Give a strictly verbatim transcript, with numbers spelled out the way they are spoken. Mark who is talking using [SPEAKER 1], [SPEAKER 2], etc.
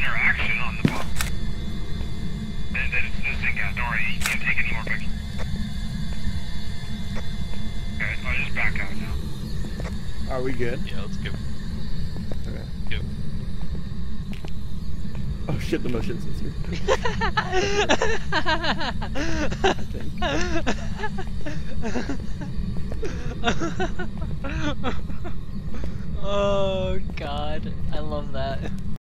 [SPEAKER 1] interaction on the boat. Then, then it's this thing out. Don't worry, you can't take any more pictures. Okay, I'll just back out now.
[SPEAKER 2] Are we good?
[SPEAKER 3] Yeah, let's go.
[SPEAKER 2] Okay.
[SPEAKER 3] Go.
[SPEAKER 2] Oh shit, the motion sensor.
[SPEAKER 4] Oh god, I love that.